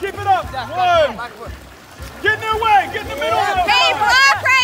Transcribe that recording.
Keep it up. 1. Get in their way. Get in the middle. Hey, block